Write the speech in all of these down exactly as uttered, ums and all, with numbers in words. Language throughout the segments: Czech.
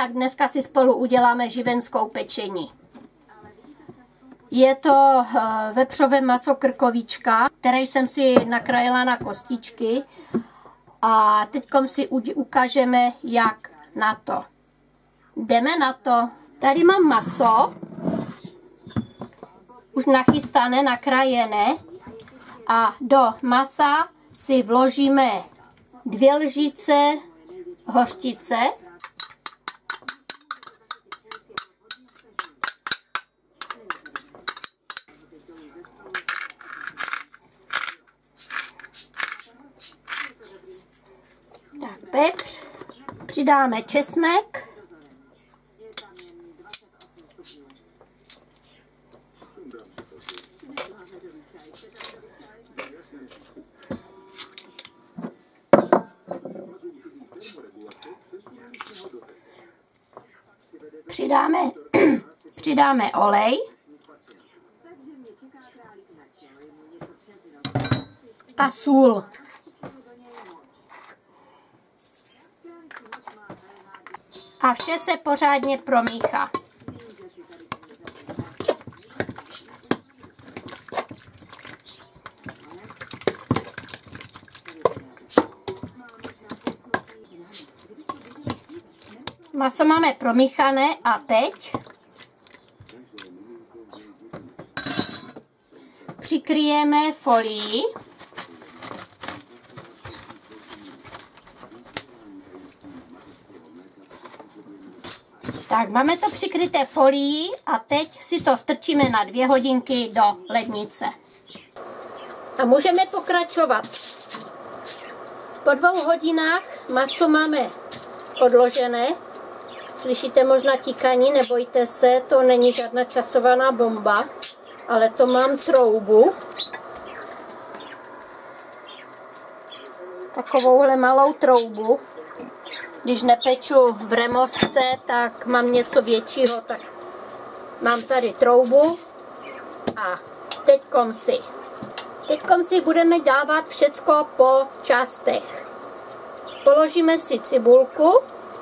tak dneska si spolu uděláme živenskou pečení. Je to vepřové maso krkovička, které jsem si nakrájela na kostičky. A teď si ukážeme, jak na to. Jdeme na to. Tady mám maso, už nachystané, nakrájené. A do masa si vložíme dvě lžice hořčice. Tak, pepř. Přidáme česnek. Přidáme, přidáme olej. A sůl. A vše se pořádně promíchá. Maso máme promíchané a teď přikryjeme folií. Tak, máme to přikryté folií a teď si to strčíme na dvě hodinky do lednice. A můžeme pokračovat. Po dvou hodinách maso máme odložené. Slyšíte možná tikaní, nebojte se, to není žádná časovaná bomba, ale to mám troubu. Takovouhle malou troubu. Když nepeču v remosce, tak mám něco většího, tak mám tady troubu a teďkom si. Teďkom si budeme dávat všecko po částech. Položíme si cibulku.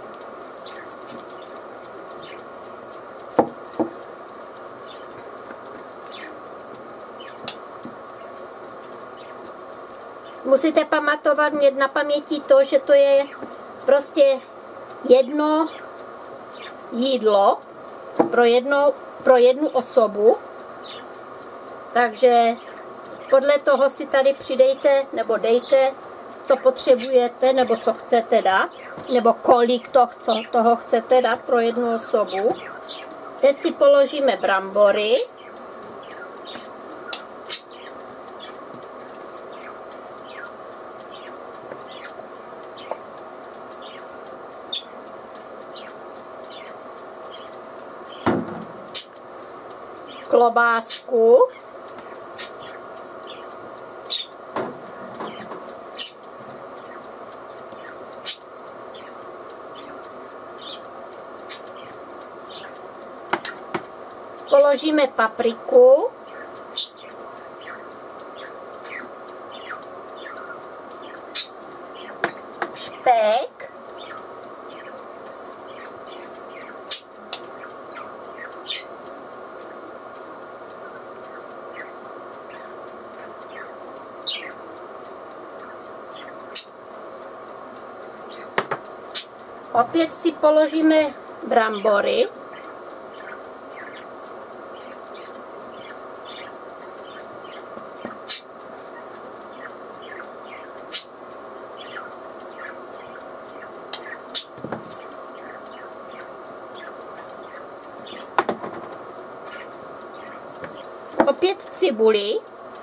Musíte pamatovat, mít na paměti to, že to je prostě jedno jídlo pro, jedno, pro jednu osobu. Takže podle toho si tady přidejte nebo dejte, co potřebujete nebo co chcete dát, nebo kolik to, co, toho chcete dát pro jednu osobu. Teď si položíme brambory. Klobásku. Položíme papriku. Špek. Opět si položíme brambory. Opět cibuli.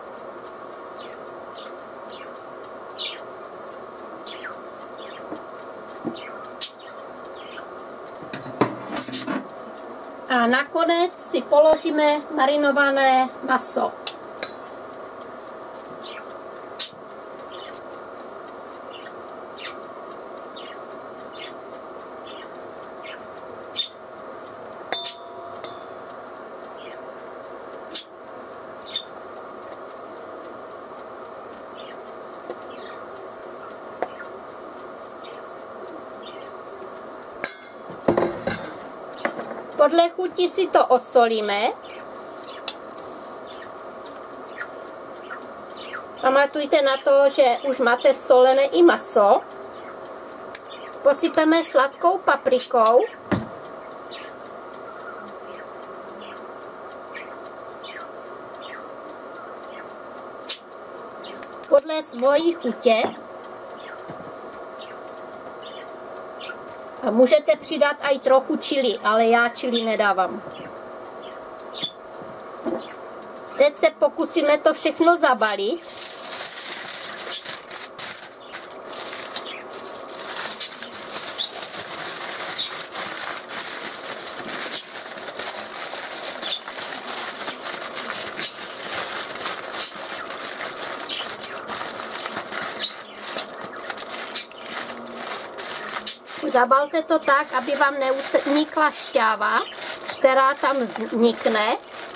A nakonec si položíme marinované maso. Podle chuti si to osolíme. Pamatujte na to, že už máte solené i maso. Posypeme sladkou paprikou. Podle svojí chutě. A můžete přidat i trochu chili, ale já chili nedávám. Teď se pokusíme to všechno zabalit. Zabalte to tak, aby vám neunikla šťáva, která tam vznikne.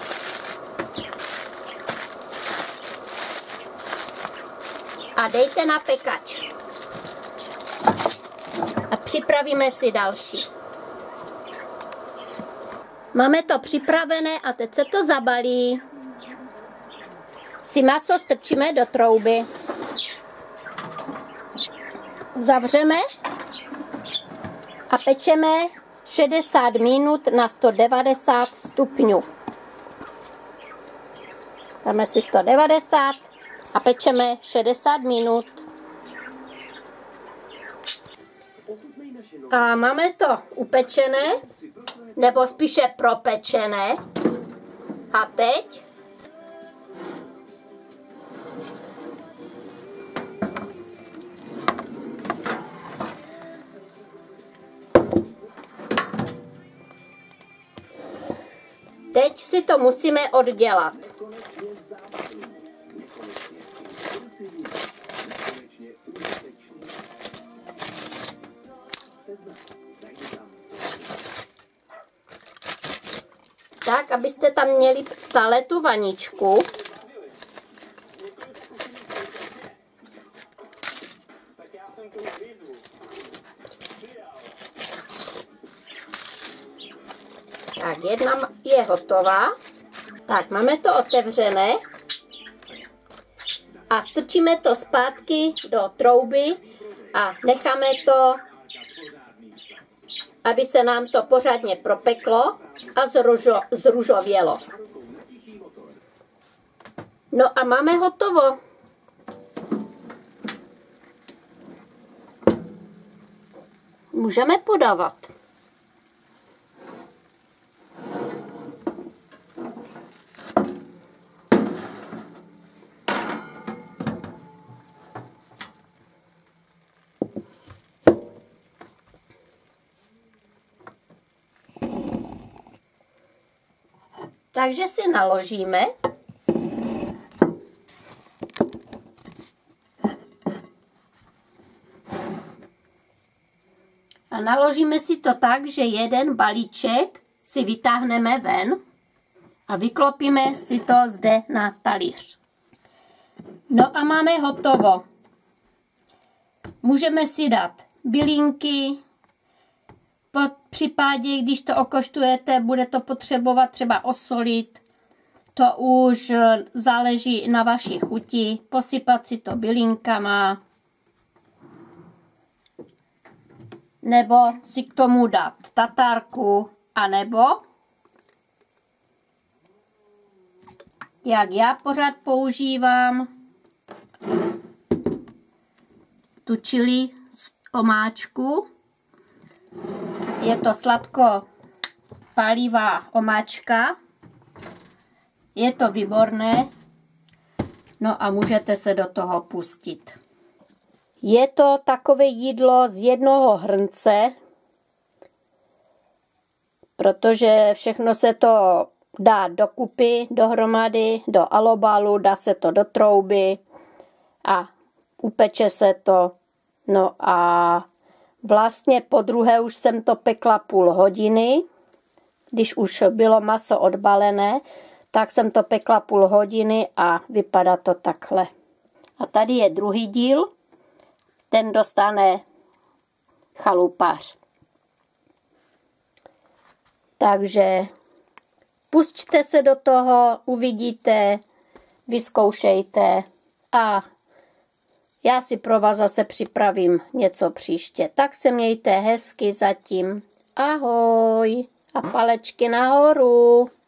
A dejte na pekač. A připravíme si další. Máme to připravené a teď se to zabalí. Si maso strčíme do trouby. Zavřeme a pečeme šedesát minut na sto devadesát stupňů. Dáme si sto devadesát a pečeme šedesát minut. A máme to upečené, nebo spíše propečené. A teď Teď si to musíme oddělat. Tak, abyste tam měli stále tu vaničku. Tak, jedna je hotová. Tak, máme to otevřené. A strčíme to zpátky do trouby a necháme to, aby se nám to pořádně propeklo a zružo, zružovělo. No a máme hotovo. Můžeme podávat. Takže si naložíme. A naložíme si to tak, že jeden balíček si vytáhneme ven a vyklopíme si to zde na talíř. No a máme hotovo. Můžeme si dát bylinky. Po případě, když to okoštujete, bude to potřebovat třeba osolit. To už záleží na vaší chuti. Posypat si to bylinkama. Nebo si k tomu dát tatárku. A nebo, jak já pořád používám, tu chili omáčku. Je to sladko pálivá omáčka. Je to výborné. No a můžete se do toho pustit. Je to takové jídlo z jednoho hrnce, protože všechno se to dá dokupy, dohromady, do alobálu, dá se to do trouby a upeče se to. No a vlastně po druhé už jsem to pekla půl hodiny. Když už bylo maso odbalené, tak jsem to pekla půl hodiny a vypadá to takhle. A tady je druhý díl. Ten dostane chalupář. Takže pusťte se do toho, uvidíte, vyzkoušejte a já si pro vás zase připravím něco příště. Tak se mějte hezky zatím. Ahoj a palečky nahoru.